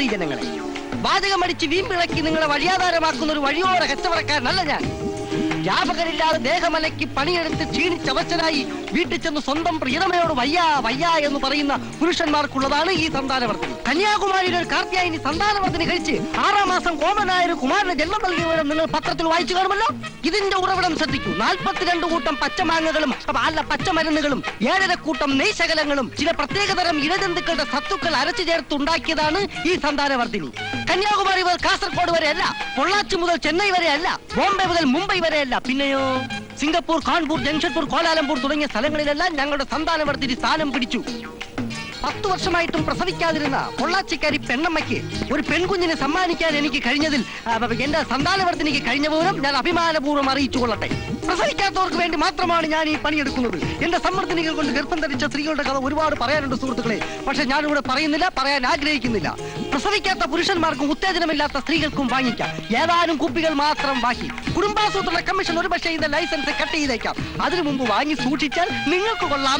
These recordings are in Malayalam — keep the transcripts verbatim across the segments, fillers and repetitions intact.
ഈ ജനങ്ങളെ. വാചകം അടിച്ച് വീമ്പിളക്കി നിങ്ങളെ വഴിയാധാരമാക്കുന്ന ഒരു വഴിയോര കച്ചവടക്കാരനല്ല ഞാൻ. വ്യാപകരില്ലാതെ ദേഹമലയ്ക്ക് പണിയെടുത്ത് ക്ഷീണിച്ചവശനായി വീട്ടിൽ ചെന്ന് സ്വന്തം പ്രിയതമയോട് വയ്യാ വയ്യാ എന്ന് പറയുന്ന പുരുഷന്മാർക്കുള്ളതാണ് ഈ സന്താനവർദ്ധനി. കന്യാകുമാരിയുടെ ഒരു കാർത്തിയായിനി സന്താനവർദ്ധനി കഴിച്ച് ആറാം മാസം കോമനായ ഒരു കുമാരന് ജന്മം നൽകിയവരും നിങ്ങൾ പത്രത്തിൽ വായിച്ചു കാണുമല്ലോ. ഇതിന്റെ ഉറവിടം ശ്രദ്ധിക്കൂ. നാൽപ്പത്തിരണ്ട് കൂട്ടം പച്ചമാങ്ങകളും അല്ല പച്ചമരുന്നുകളും ഏഴര കൂട്ടം നെയ്ശകലങ്ങളും ചില പ്രത്യേകതരം ഇഴജന്തുക്കളുടെ സത്തുക്കൾ അരച്ചു ചേർത്തുണ്ടാക്കിയതാണ് ഈ സന്താനവർദ്ധിനി. കന്യാകുമാരി മുതൽ കാസർഗോഡ് വരെയല്ല, പൊള്ളാച്ചി മുതൽ ചെന്നൈ വരെയല്ല, ബോംബെ മുതൽ മുംബൈ വരെയല്ല, പിന്നെയോ സിംഗപ്പൂർ, കാൺപൂർ, ജംഷഡ്പൂർ, കോലാലംപൂർ തുടങ്ങിയ സ്ഥലങ്ങളിലെല്ലാം ഞങ്ങളുടെ സന്താനവർദ്ധിനി സ്ഥാനം പിടിച്ചു. പത്തു വർഷമായിട്ടും പ്രസവിക്കാതിരുന്ന പൊള്ളാച്ചിക്കാരി പെണ്ണമ്മയ്ക്ക് ഒരു പെൺകുഞ്ഞിനെ സമ്മാനിക്കാൻ എനിക്ക് കഴിഞ്ഞതിൽ എന്റെ സന്താനവർദ്ധനിക്ക് കഴിഞ്ഞ പോലും ഞാൻ അഭിമാനപൂർവ്വം അറിയിച്ചു കൊള്ളട്ടെ. പ്രസവിക്കാത്തവർക്ക് വേണ്ടി മാത്രമാണ് ഞാൻ ഈ പണിയെടുക്കുന്നത്. എന്റെ സമ്മർദ്ദനികൾ കൊണ്ട് ഗർഭം ധരിച്ച സ്ത്രീകളുടെ കഥ ഒരുപാട് പറയാനുണ്ട് സുഹൃത്തുക്കളെ. പക്ഷെ ഞാനിവിടെ പറയുന്നില്ല, പറയാൻ ആഗ്രഹിക്കുന്നില്ല. പ്രസവിക്കാത്ത പുരുഷന്മാർക്കും ഉത്തേജനമില്ലാത്ത സ്ത്രീകൾക്കും വാങ്ങിക്കാം. ഏതാനും കുപ്പികൾ മാത്രം ബാക്കി. കുടുംബാസൂത്രണ കമ്മീഷൻ ഒരു പക്ഷേ ഇതിന്റെ ലൈസൻസ് കട്ട് ചെയ്തേക്കാം. അതിനു മുമ്പ് വാങ്ങി സൂക്ഷിച്ചാൽ നിങ്ങൾക്ക് കൊള്ളാം.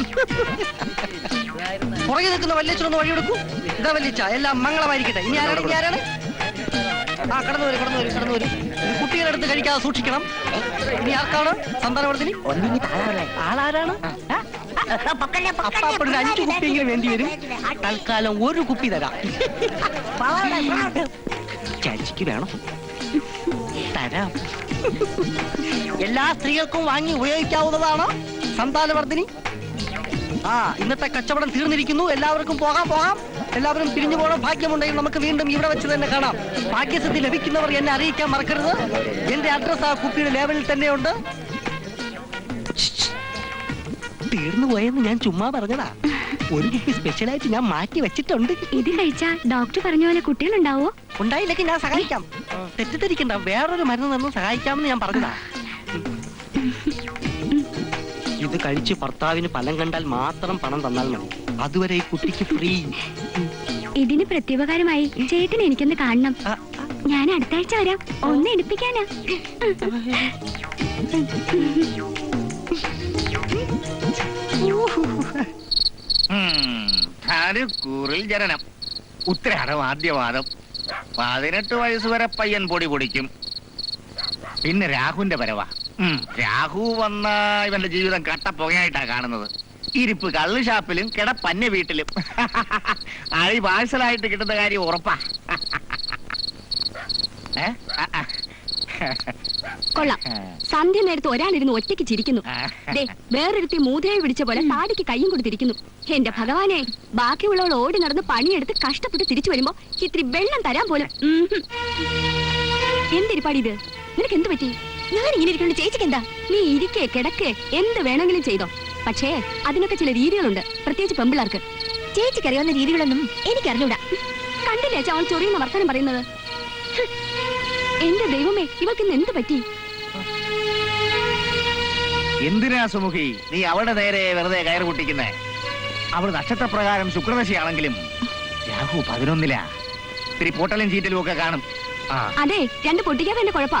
പുറകെ നിൽക്കുന്ന വല്യച്ഛനൊന്ന് വഴിയെടുക്കൂ. ഇതാ വല്യച്ഛ, എല്ലാം മംഗളമായിരിക്കട്ടെ. ഇനി ആരാണ് ഇനി ആരാണ് ആ കടന്നു വരും കടന്നു വരും കടന്നു വരും കുട്ടികളെടുത്ത് കഴിക്കാതെ സൂക്ഷിക്കണം. ഇനി ആർക്കാണ് സന്താനവർദ്ധനി? ആളാരാണ്? അപ്പാപ്പനൊരു അഞ്ചു കുപ്പിയെങ്കിലും വേണ്ടി വരും. തൽക്കാലം ഒരു കുപ്പി തരാം. ചേച്ചിക്ക് വേണം തരാം. എല്ലാ സ്ത്രീകൾക്കും വാങ്ങി ഉപയോഗിക്കാവുന്നതാണ് സന്താനവർദ്ധനി. ആ ഇന്നത്തെ കച്ചവടം തീർന്നിരിക്കുന്നു. എല്ലാവർക്കും പോകാം പോകാം എല്ലാവരും പിരിഞ്ഞു പോകണം. ഭാഗ്യമുണ്ടെങ്കിൽ നമുക്ക് വീണ്ടും ഇവിടെ വെച്ച് തന്നെ കാണാം. ഭാഗ്യസിദ്ധി ലഭിക്കുന്നവർ എന്നെ അറിയിക്കാൻ മറക്കരുത്. എന്റെ അഡ്രസ് ആ കുപ്പിയുടെ ലേബലിൽ തന്നെയുണ്ട്. തീർന്നു പോയെന്ന് ഞാൻ ചുമ്മാ പറഞ്ഞതാ. ഒരു കുപ്പി സ്പെഷ്യലായിട്ട് ഞാൻ മാറ്റി വെച്ചിട്ടുണ്ട്. ഇത് കഴിച്ചാ ഡോക്ടർ പറഞ്ഞ പോലെ കുട്ടികളുണ്ടാവോ? ഉണ്ടായില്ലെങ്കിൽ ഞാൻ സഹായിക്കാം. തെറ്റിദ്ധരിക്കണ്ട, വേറൊരു മരുന്ന് തന്നു സഹായിക്കാമെന്ന് ഞാൻ പറഞ്ഞതാ. ഇത് കഴിച്ച് ഭർത്താവിന് ഫലം കണ്ടാൽ മാത്രം പണം തന്നാൽ മതി. അതുവരെ ഈ കുട്ടിക്ക് ഫ്രീ. ഇതിന് പ്രത്യുപകാരമായി ചേട്ടൻ എനിക്കൊന്ന് കാണണം. ഞാൻ അടുത്ത ആഴ്ച വരാം. ഒന്ന് എടുപ്പിക്കാനാ. കൂറിൽ ജനനം, ഉത്തരാടം ആദ്യവാദം, പതിനെട്ട് വയസ്സ് വരെ പയ്യൻ പൊടി പൊടിക്കും. പിന്നെ രാഹുവിന്റെ വരവാ. രാഹു വന്ന ഇവന്റെ ജീവിതം കട്ടപ്പുകയായിട്ടാ കാണുന്നത്. ഇരിപ്പ് കള്ള് ഷാപ്പിലും കിടപ്പന്നെ വീട്ടിലും. അഴി പാഴ്സലായിട്ട് കിട്ടുന്ന കാര്യം ഉറപ്പാ. കൊള്ളാം. സന്ധ്യ നേരത്ത് ഒരാളിരുന്ന് ഒറ്റയ്ക്ക് ചിരിക്കുന്നു. വേറൊരുത്തി മൂതിരായി പിടിച്ച പോലെ താടിക്ക് കയ്യും കൊടുത്തിരിക്കുന്നു. എന്റെ ഭഗവാനെ, ബാക്കിയുള്ളവൾ ഓടി നടന്ന് പണിയെടുത്ത് കഷ്ടപ്പെട്ട് തിരിച്ചു വരുമ്പോ ഇത്തിരി വെള്ളം തരാൻ പോലും. എന്തിരിപ്പാടി ഇത്? നിനക്ക് എന്ത് പറ്റി? ഞാൻ ഇങ്ങനെ ഇരിക്കുന്ന ചേച്ചിക്ക് എന്താ? നീ ഇരിക്കേ കിടക്കേ എന്ത് വേണമെങ്കിലും ചെയ്തോ. പക്ഷേ അതിനൊക്കെ ചില രീതികളുണ്ട്, പ്രത്യേകിച്ച് പെമ്പിള്ളാർക്ക്. ചേച്ചിക്ക് അറിയാവുന്ന രീതികളൊന്നും എനിക്കറിഞ്ഞൂടാ. കണ്ടില്ലേ അവൾ ചൊറിയുന്ന വർത്തമാനം പറയുന്നത്? എന്റെ ദൈവമേ, ഇവൾക്ക് ഇന്ന് എന്ത് പറ്റി? എന്തിനാ സുമുഖി നീ അവിടെ നേരെ വെറുതെ കയറ് പൊട്ടിക്കുന്നേ? അവൾ നക്ഷത്രപ്രകാരം ശുക്രദശയാണെങ്കിലും രാഹു പതിനൊന്നിലാ. ഇത്തിരി പൊട്ടലും ചീറ്റലും ഒക്കെ കാണും. അതെ, രണ്ട് പൊട്ടിക്കാതെ എന്റെ കുഴപ്പാ.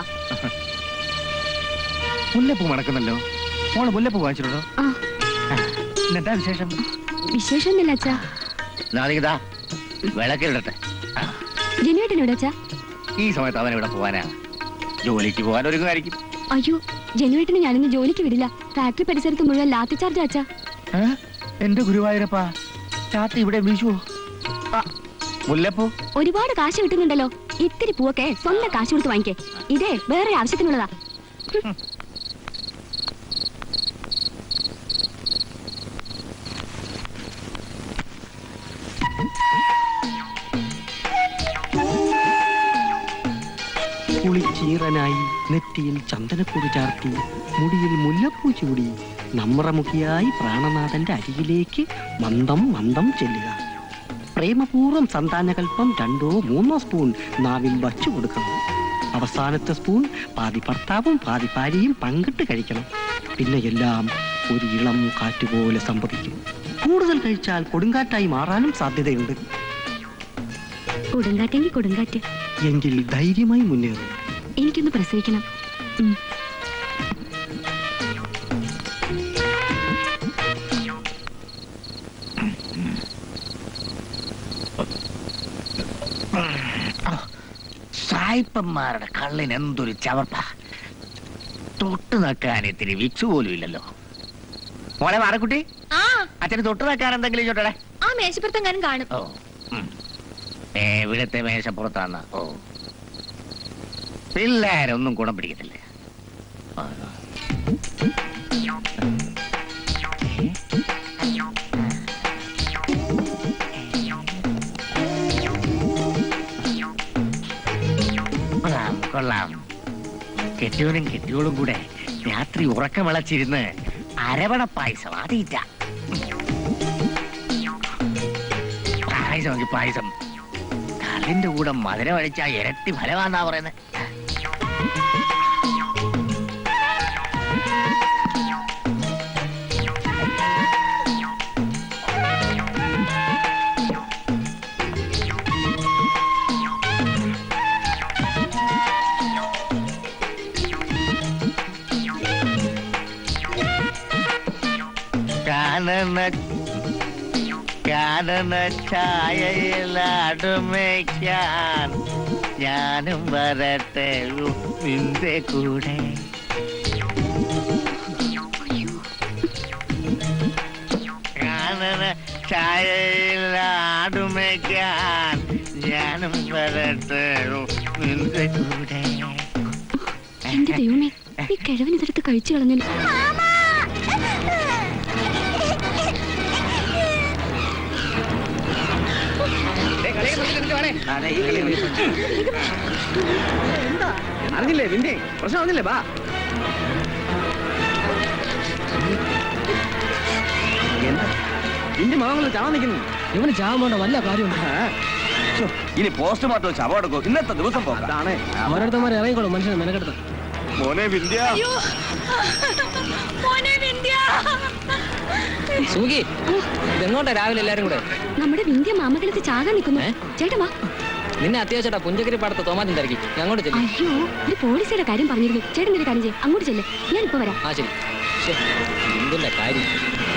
മുല്ലപ്പൂ മണക്കുന്നല്ലോ. മോള് മുല്ലപ്പൂ വാങ്ങിച്ചിട്ടുണ്ടോ? എന്താ വിശേഷം? വിശേഷമൊന്നുമില്ല അച്ഛാ. വിളക്കിടട്ടെ. ജനുവേട്ടനോട് അച്ഛാ? ഈ സമയത്ത് അവൻ ഇവിടെ പോവാനാ? ജോലിക്ക് പോകാൻ ഒരുങ്ങായിരിക്കും. അയ്യോ, ജനുവേട്ടന് ഞാനിന്ന് ജോലിക്ക് വിടില്ല. ഫാക്ടറി പരിസരത്ത് മുഴുവൻ ലാത്തി ചാർജ് അച്ഛാ. എന്റെ ഗുരുവായൂരപ്പാ, ചാത്തി ഇവിടെ വീശുവോ? മുല്ലപ്പൂ ഒരുപാട് കാശ് കിട്ടുന്നുണ്ടല്ലോ. ഇത്തിരി പൂവൊക്കെ സ്വന്തം കാശ് കൊടുത്ത് വാങ്ങിക്കേ. ഇതേ വേറെ ആവശ്യത്തിനുള്ളതാ. കുളിച്ചീറനായി നെറ്റിയിൽ ചന്ദനപ്പൊടി ചാർത്തി മുടിയിൽ മുല്ലപ്പൂ ചൂടി നമ്രമുഖിയായി പ്രാണനാഥന്റെ അരികിലേക്ക് മന്ദം മന്ദം ചെല്ലുക. പ്രേമപൂർവ്വം സന്താനകൽപ്പം രണ്ടോ മൂന്നോ സ്പൂൺ നാവിൽ വച്ചു കൊടുക്കണം. അവസാനത്തെ സ്പൂൺ പാതി ഭർത്താവും പാതി ഭാര്യയും പങ്കിട്ട് കഴിക്കണം. പിന്നെ എല്ലാം ഒരു ഇളം കാറ്റുപോലെ സംഭവിക്കും. കൂടുതൽ കഴിച്ചാൽ കൊടുങ്കാറ്റായി മാറാനും സാധ്യതയുണ്ട്. കൊടുങ്കാറ്റെങ്കിൽ കൊടുങ്കാറ്റ്. എങ്കിൽ ധൈര്യമായി മുന്നേറും. എനിക്കൊന്ന് പ്രസവിക്കണം. സായിപ്പന്മാരുടെ കള്ളിന് എന്തൊരു ചവർപ്പ. തൊട്ട് നിൽക്കാൻ ഇത്തിരി വിക്സ് പോലും ഇല്ലല്ലോ. മോളെ മാറക്കുട്ടി, അച്ഛന് തൊട്ട് നിൽക്കാൻ എന്തെങ്കിലും ചോട്ടെ. ആ മേശപ്പുറത്തെങ്ങാനും കാണും. ഓ എവിടത്തെ മേശപ്പുറത്താന്ന? ഓ പിള്ളേരൊന്നും ഗുണം പിടിക്കത്തില്ല. കൊള്ളാം കൊള്ളാം. കെട്ടിയോനും കെട്ടിയോളും കൂടെ രാത്രി ഉറക്കം വിളച്ചിരുന്ന് അരവണ പായസം അതീറ്റ. പായസം പായസം കള്ളിന്റെ കൂടെ മധുരം അടിച്ച ഇരട്ടി ഫലമാന്നാ പറയുന്നത്. കാനന ഛായയിലടുമയ്ക്കാൻ ഞാനും വരട്ടെ നിന്റെ കൂടെ. കാനന ഛായയിലടുമയ്ക്കാൻ ഞാനും വരട്ടെ നിന്റെ കൂടെ. എന്റെ ദൈവമേ, ഈ കിഴവൻ ഇതെടുത്ത് കഴിച്ചു കളഞ്ഞു. അറിഞ്ഞില്ലേ നിന്റെ പ്രശ്നം അറിഞ്ഞില്ലേ? ബാ നിന്റെ മകങ്ങൾ ചാവാൻ നിൽക്കുന്നു. ഇവന് ചാവാൻ വേണ്ട വല്ല കാര്യമുണ്ട്. ഇനി പോസ്റ്റ്മോർട്ടം ശവം എടുക്കും. ഇന്നത്തെ ദിവസം പോകാണ്. ഓരോരുത്തന്മാരെ ഇറങ്ങിക്കോളും മനുഷ്യനെ മെനക്കെടുത്ത്. മോനെ വിന്ധ്യ, സുഖി ഇതെങ്ങോട്ടാ രാവിലെ എല്ലാരും കൂടെ? നമ്മുടെ വിന്ധ്യ മാമകളത്ത് ചാകാൻ നിൽക്കുന്നു. ചേട്ടാ വാ. നിന്നെ അത്യാവശ്യമായിട്ടാ പുഞ്ചക്കരി പാടത്ത് തോമാറ്റം തിരക്കി. അങ്ങോട്ട് ചെല്ലും. അയ്യോ, ഒരു പോലീസുകാരുടെ കാര്യം പറഞ്ഞിരുന്നു. ചേട്ടൻ ഒരു കാര്യം ചെയ്യും, അങ്ങോട്ട് ചെല്ലേ. ഞാൻ ഇപ്പൊ വരാം. ആ ശരി. എന്തിന്റെ കാര്യം?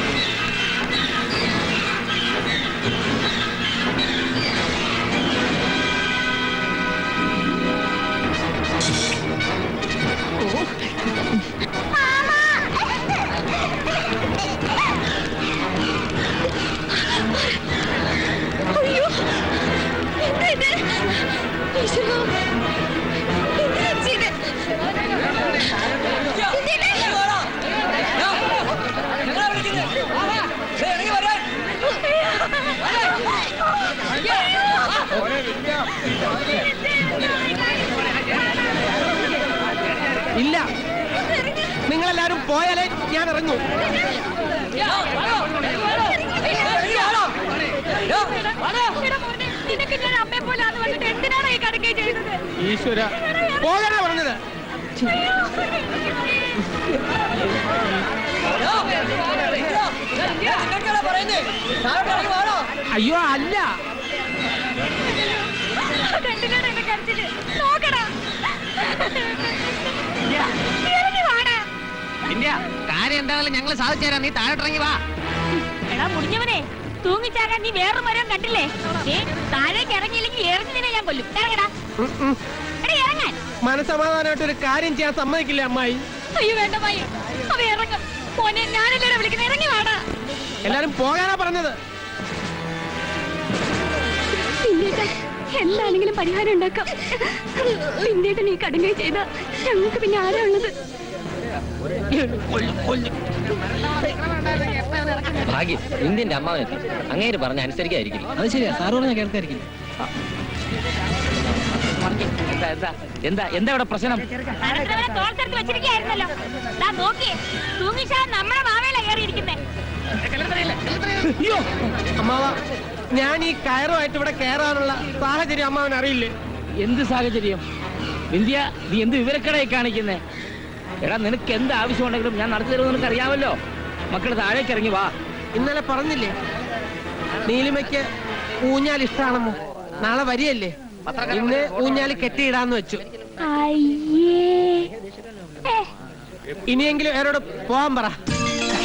ഇല്ല, നിങ്ങളെല്ലാരും പോയാലേ ഞാൻ ഇറങ്ങൂ. ഈശ്വര, പോകാനാ പറഞ്ഞത്. അയ്യോ അല്ല, കാര്യം എന്താണെങ്കിലും ഞങ്ങൾ സാധിച്ചു തരാം. നീ താഴോട്ടിറങ്ങി വാ. എടാ മുടിഞ്ഞവനെ, തൂങ്ങിച്ചാകാൻ നീ വേറൊരു മരം കണ്ടില്ലേ? താഴേക്ക് ഇറങ്ങിയില്ലെങ്കിൽ എറിഞ്ഞതിനെ ഞാൻ കൊല്ലും. ഇറങ്ങടാ, ഇറങ്ങാൻ. മനസമാധാനമായിട്ട് ഒരു കാര്യം ചെയ്യാൻ സമ്മതിക്കില്ല അമ്മായി. അയ്യോ വേണ്ട മായി, അവ ഇറങ്ങും. മോനെ ഞാനെല്ലാരും വിളിക്കുന്നത്, ഇറങ്ങി വാടാ. എല്ലാരും പോകാനാ പറഞ്ഞത്. എന്താണെങ്കിലും പരിഹാരം ഉണ്ടാക്കാം. പിന്നീട് നീ കടുങ്ങി ചെയ്ത ഞങ്ങൾക്ക് പിന്നെ ആരാ ഉള്ളത്? ഭാഗ്യം, ഇന്ത്യന്റെ അമ്മാവനെത്തി. അങ്ങേര് പറഞ്ഞ അനുസരിക്കായിരിക്കില്ല. അത് ശരിയാ, സാറ് പറഞ്ഞ കേൾക്കായിരിക്കില്ല. എന്താ എന്താ എന്താ ഇവിടെ പ്രശ്നം? തോർത്തെടുത്ത് വെച്ചിരിക്കുകയായിരുന്നല്ലോ. നോക്കി തൂങ്ങിച്ചാ നമ്മുടെ മാവേല കയറിയിരിക്കുന്നേ. അയ്യോ അമ്മാവ, ഞാൻ ഈ കയറുമായിട്ട് ഇവിടെ കയറാനുള്ള സാഹചര്യം അമ്മാവൻ അറിയില്ലേ? എന്ത് സാഹചര്യം? വിന്ധ്യ, നീ എന്ത് വിവരക്കടയെ കാണിക്കുന്നേ? എടാ, നിനക്ക് എന്ത് ആവശ്യമുണ്ടെങ്കിലും ഞാൻ നടത്തി തരുമെന്ന് നിനക്ക് അറിയാമല്ലോ. മക്കള് താഴേക്ക് ഇറങ്ങി വാ. ഇന്നലെ പറഞ്ഞില്ലേ നീലിമയ്ക്ക് ഊഞ്ഞാൽ ഇഷ്ടാണെന്ന്? നാളെ വരികയല്ലേ, ഇന്ന് ഊഞ്ഞാല് കെട്ടിയിടാന്ന് വെച്ചു. ഇനിയെങ്കിലും അവരോട് പോവാൻ പറ.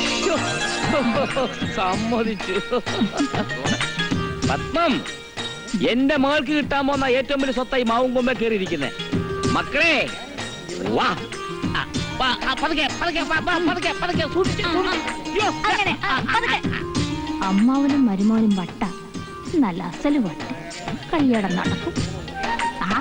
സമ്മതിച്ചു. പത്മം, എന്റെ മകൾക്ക് കിട്ടാൻ പോകുന്ന ഏറ്റവും വലിയ സ്വത്തായി മാവും കൊമ്പേ കയറിയിരിക്കുന്നത്. മക്കളെ വാ. ആ, വാ, ആ, പതുക്കെ, പതുക്കെ, വാ, വാ, പതുക്കെ, പതുക്കെ, സൂക്ഷിച്ച്, സൂക്ഷിച്ച്. അയ്യോ. അങ്ങനെ, ആ, പതുക്കെ. അമ്മാവനും മരുമോനും വട്ട, നല്ല അസല് വട്ട, കല്യാണം നടക്കും. ആ,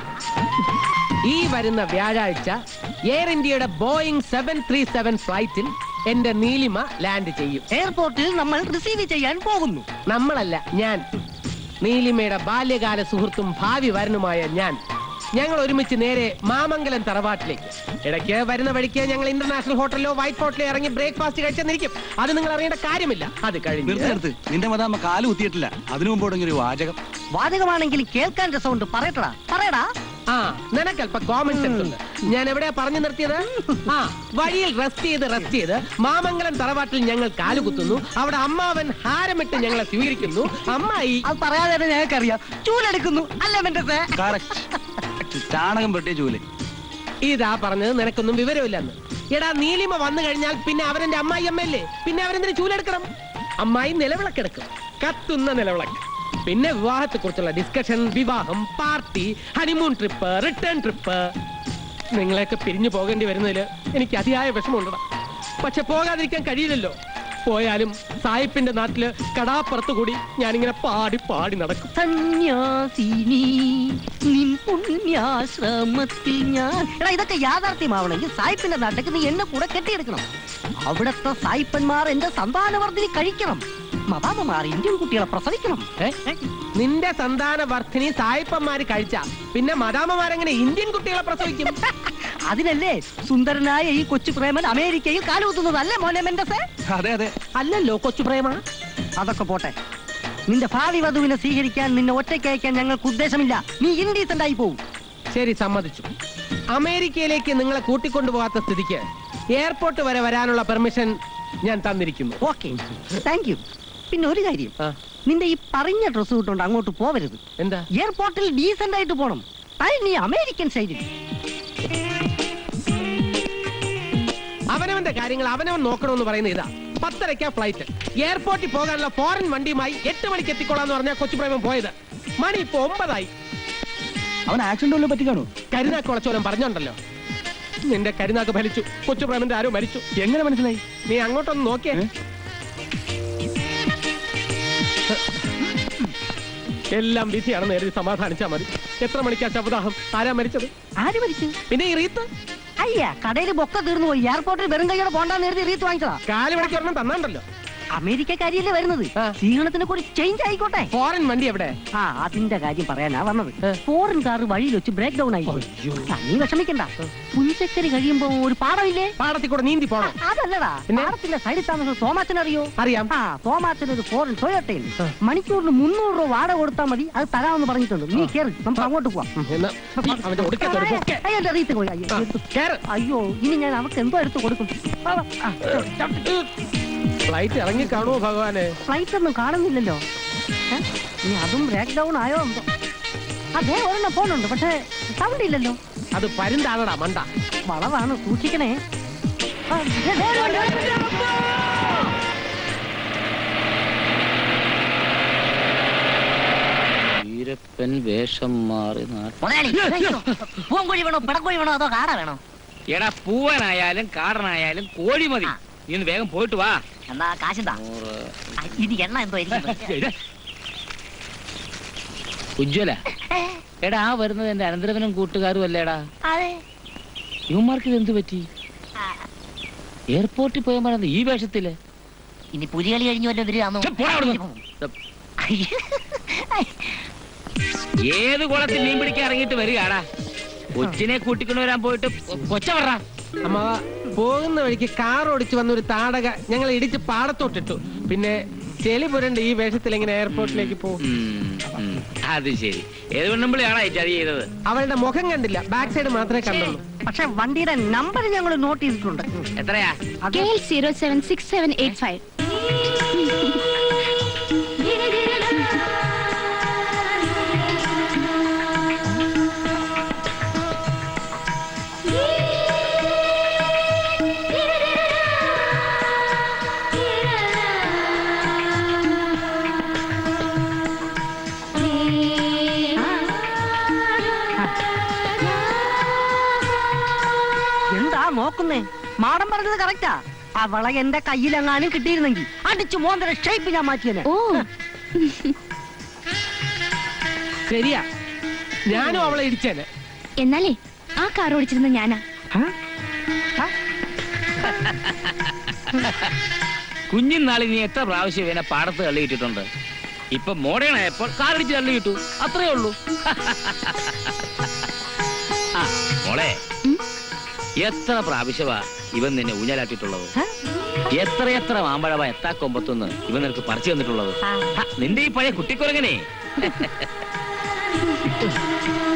ഈ വരുന്ന വ്യാഴാഴ്ച എയർ ഇന്ത്യയുടെ ബോയിങ് സെവൻ ത്രീ സെവൻ ഫ്ലൈറ്റിൽ എന്റെ നീലിമ ലാൻഡ് ചെയ്യും. എയർപോർട്ടിൽ നമ്മൾ റിസീവ് ചെയ്യാൻ പോകുന്നു. നമ്മളല്ല, ഞാൻ. നീലിമയുടെ ബാല്യകാല സുഹൃത്തും ഭാവി വരനുമായ ഞാൻ. ഞങ്ങൾ ഒരുമിച്ച് നേരെ മാമംഗലം തറവാട്ടിലേക്ക്. ഇടയ്ക്ക് വരുന്ന വഴിക്ക് ഞങ്ങൾ ഇന്റർനാഷണൽ ഹോട്ടലിലോ വൈറ്റ് ഹോട്ടലിലോ ഇറങ്ങി ബ്രേക്ക്ഫാസ്റ്റ് കഴിച്ചെന്നിരിക്കും. അത് നിങ്ങൾ അറിയേണ്ട കാര്യമില്ല. അത് കഴിഞ്ഞു. നിന്റെ മതാമ്മ കാല് കുത്തിയിട്ടില്ല. അതിനു മുമ്പ് ഒരു വാചകം. വാചകമാണെങ്കിലും കേൾക്കാൻ രസമുണ്ട്. പറയട്ടടാ, പറയടാ. ആ, നിനക്കല്പ കോമൺ സെൻസ് ഉണ്ട്. ഞാൻ എവിടെയാ പറഞ്ഞു നിർത്തിയത്? ആ, വഴിയിൽ റെസ്റ്റ് ചെയ്ത് റെസ്റ്റ് ചെയ്ത് മാമംഗലം തറവാട്ടിൽ ഞങ്ങൾ കാലുകുത്തുന്നു. അവിടെ അമ്മാവൻ ഹാരമിട്ട് ഞങ്ങളെ സ്വീകരിക്കുന്നു. അമ്മായി അത് പറയാതെ തന്നെ ഞങ്ങൾക്കറിയാം. ചൂലെടുക്കുന്നു അല്ലേ മെന്റസേ? ചാണകം പെട്ടിയ ചൂല്. ഇതാ പറഞ്ഞത് നിനക്കൊന്നും വിവരമില്ലെന്ന്. എടാ, നീലിമ വന്നു കഴിഞ്ഞാൽ പിന്നെ അവരെന്റെ അമ്മായി അമ്മയല്ലേ? പിന്നെ അവരെന്തിനു ചൂലെടുക്കണം? അമ്മായി നിലവിളക്കെടുക്കും, കത്തുന്ന നിലവിളക്ക്. പിന്നെ വിവാഹത്തെ കുറിച്ചുള്ള ഡിസ്കഷൻ, വിവാഹം, party, honeymoon trip, return trip. നിങ്ങളെയൊക്കെ പിരിഞ്ഞു പോകേണ്ടി വരുന്നതിൽ എനിക്ക് അതിയായ വിഷമമുണ്ടടാ. പക്ഷെ പോകാതിരിക്കാൻ കഴിയില്ലല്ലോ. പോയാലും സായിപ്പിന്റെ നാട്ടില് കടാപ്പുറത്ത് കൂടി ഞാനിങ്ങനെ പാടി പാടി നടക്കും. സന്യാസിനി നിൻ പുണ്യാശ്രമത്തിൽ ഞാൻ. എടാ, ഇതൊക്കെ യാഥാർത്ഥ്യമാവണമെങ്കിൽ സായിപ്പിന്റെ നാട്ടിലേക്ക് നീ എന്നെ കൂടെ കെട്ടിയെടുക്കണം. അവിടത്തെ സായിപ്പന്മാർ എന്റെ സന്താനവർദ്ധിനി കഴിക്കണം. മതാമമാർ ഇന്ത്യൻ കുട്ടികളെ പ്രസവിക്കണം. നിന്റെ സന്താന വർദ്ധിനി സായിപ്പന്മാര് കഴിച്ച പിന്നെ മദാമമാരെങ്ങനെ ഇന്ത്യൻ കുട്ടികളെ പ്രസവിക്കും? അതിനല്ലേ സുന്ദരനായ ഈ കൊച്ചു പ്രേമൻ അമേരിക്കയിൽ കാലുകുത്തുന്നത് അല്ലേ മോനെ മെന്റസേ? അതെ അതെ. അല്ലല്ലോ കൊച്ചു പ്രേമ. അതൊക്കെ പോട്ടെ. നിന്റെ ഭാവി വധുവിനെ സ്വീകരിക്കാൻ നിന്നെ ഒറ്റയ്ക്ക് അയക്കാൻ ഞങ്ങൾക്ക് ഉദ്ദേശമില്ല. നീ ഇൻഡീസന്റ് ആയി പോവും. ശരി, സമ്മതിച്ചു. അമേരിക്കയിലേക്ക് നിങ്ങളെ കൂട്ടിക്കൊണ്ടുപോകാത്ത സ്ഥിതിക്ക് എയർപോർട്ട് വരെ വരാനുള്ള പെർമിഷൻ ഞാൻ തന്നിരിക്കുന്നു. Okay, thank you. പിന്നെ ഒരു കാര്യം, ആ, നിന്റെ ഈ പറഞ്ഞ ഡ്രസ് കിട്ടുകൊണ്ട് അങ്ങോട്ട് പോവരുത്. എന്താ? എയർപോർട്ടിൽ ഡീസന്റ് ആയിട്ട് പോണം. അത് നീ അമേരിക്കൻ സ്റ്റൈലിൽ. അവനവന്റെ കാര്യങ്ങൾ അവനവൻ നോക്കണമെന്ന് പറയുന്ന ഇതാ. പത്തരയ്ക്കാ ഫ്ലൈറ്റ്. എയർപോർട്ടിൽ പോകാനുള്ള ഫോറിൻ വണ്ടിയുമായി എട്ട് മണിക്ക് എത്തിക്കൊള്ളാന്ന് പറഞ്ഞാൽ കൊച്ചു പ്രേമം പോയത്. മണി ഇപ്പൊ ഒമ്പതായി. അവൻ ആക്സിഡന്റ് വല്ലതും പറ്റി കാണൂ? കരുനാക്കുളച്ചോലം പറഞ്ഞോണ്ടല്ലോ. നിന്റെ കരുനാക്ക് ഫലിച്ചു. കൊച്ചു പ്രേമന്റെ ആരോ മരിച്ചു. എങ്ങനെ മനസ്സിലായി? നീ അങ്ങോട്ടൊന്ന് നോക്കിയേ. എല്ലാം വിധിയാണെന്ന് എഴുതി സമാധാനിച്ചാ മതി. എത്ര മണിക്കാ ശവദാഹം? ആരാ മരിച്ചത്? ആര് മരിച്ചു? പിന്നെ ഈ റീത്ത്? അയ്യ, കടയിൽ ബൊക്ക തീർന്നു പോയി. എയർപോർട്ടിൽ വെറും കൈയോടെ പോണ്ടാന്ന് എഴുതി റീത്ത് വാങ്ങിച്ചതാ. കാല് മണിക്ക് ഒരെണ്ണം തന്നാണ്ടല്ലോ. അമേരിക്കക്കാരിയല്ലേ വരുന്നത്? സ്വീകരണത്തിനെ കൂടി ചേഞ്ച് ആയിക്കോട്ടെ. ഫോറിൻ വണ്ടി എവിടെ? ആ, അതിന്റെ കാര്യം പറയാനാ വന്നത്. ഫോറിൻ കാർ വഴിയിൽ വെച്ച് ബ്രേക്ക് ഡൗൺ ആയി. നീ വിഷമിക്കണ്ട. പുഞ്ചക്കരി കഴിയുമ്പോ ഒരു പാടമില്ലേ? പാടത്തിൽ കൂടെ നീന്തി പോണം. അതല്ലടാ, പാടത്തിന്റെ സൈഡിൽ താമസം തോമാച്ചൻ അറിയോ? അറിയാം. ആ, തോമാച്ചൻ ഒരു ഫോറിൻ ടൊയോട്ടയിൽ മണിക്കൂറിന് മുന്നൂറ് രൂപ വാടക കൊടുത്താൽ മതി. അത് തരാമെന്ന് പറഞ്ഞിട്ടുണ്ട്. നീ കേറി, നമുക്ക് അങ്ങോട്ട് പോവാം. അയ്യോ, ഇനി ഞാൻ അവർക്ക് എന്തോ എടുത്ത് കൊടുക്കും. ഫ്ലൈറ്റ് ഇറങ്ങി കാണുമോ ഭഗവാനെ? ഫ്ലൈറ്റ് ഒന്നും കാണുന്നില്ലല്ലോ. നീ അതും ബ്രേക്ക് ഡൗൺ ആയോ എന്തോ? അതേ ഒരെണ്ണം ഫോണുണ്ട്, പക്ഷേ സൗണ്ട് ഇല്ലല്ലോ. അത് പരുന്താണടാ മണ്ട. വളവാണ്, സൂക്ഷിക്കണേ. വേഷം മാറി പൂങ്കോഴി വേണോ പിടക്കോഴി വേണോ അതോ കാട വേണോ? എടാ, പൂവനായാലും കാടനായാലും കോഴി മതി. നീ ഒന്ന് വേഗം പോയിട്ട് വാ. എന്നാ കാശെന്താ? ഇനി എണ്ണ എന്തോ ഉജ്വല. എടാ, ആ വരുന്നത് എന്റെ അനന്തരവനും കൂട്ടുകാരും അല്ലേടാ? ഇവന്മാർക്ക് ഇത് എന്ത് പറ്റി? എയർപോർട്ടിൽ പോയാൽ മറന്ന് ഈ വേഷത്തില്. ഇനി പുലികളി കഴിഞ്ഞു വല്ല ഏത് കുളത്തിൽ മീൻ പിടിക്കാൻ ഇറങ്ങിയിട്ട് വരികയാടാ? കൊച്ചിനെ കൂട്ടിക്കൊണ്ടുവരാൻ പോയിട്ട് കൊച്ച പറ. അമ്മ, പോകുന്ന വഴിക്ക് കാർ ഓടിച്ചു വന്ന ഒരു താടക ഞങ്ങൾ ഇടിച്ച് പാടത്തോട്ടിട്ടു. പിന്നെ ചെളി പുരണ്ട് ഈ വേഷത്തിൽ എങ്ങനെ എയർപോർട്ടിലേക്ക് പോകും? അത് ശരി. ഏത് പെണ്ണുമ്പിളിയാണോ ചതി ചെയ്തത്? അവളുടെ മുഖം കണ്ടില്ല, ബാക്ക് സൈഡ് മാത്രമേ കണ്ടുള്ളൂ. പക്ഷെ വണ്ടിയുടെ നമ്പർ ഞങ്ങൾ നോട്ട് ചെയ്തിട്ടുണ്ട്. എത്രയാ? Zero seven six seven eight five. നോക്കുന്നേ? മാഡം പറഞ്ഞത് കറക്റ്റാ. അവളെ എന്റെ കയ്യിലെങ്ങാനും കിട്ടിയിരുന്നെങ്കിൽ അടിച്ചു മോന്തര ഷേപ്പ് ഞാൻ മാറ്റിയനെ. ഓ ശരിയാ, ഞാനും അവളെ ഇടിച്ചേനെ. എന്നാലേ ആ കാർ ഓടിച്ചിരുന്ന ഞാനാ. കുഞ്ഞിനാളിൽ നീ എത്ര പ്രാവശ്യം ഇവനെ പാടത്ത് തള്ളിയിട്ടിട്ടുണ്ട്. ഇപ്പൊ മോഡേൺ ആയപ്പോൾ കാറടിച്ച് തള്ളിയിട്ടു, അത്രേ ഉള്ളൂ. ആ മോളെ, എത്ര പ്രാവശ്യമാ ഇവൻ നിന്നെ ഊഞ്ഞാലാട്ടിട്ടുള്ളത്? എത്ര എത്ര മാമ്പഴവ എത്താ കൊമ്പത്തുനിന്ന് ഇവൻ നിനക്ക് പറിച്ചു തന്നിട്ടുള്ളത്? നിന്റെ ഈ പഴയ കുട്ടിക്കുരങ്ങനെ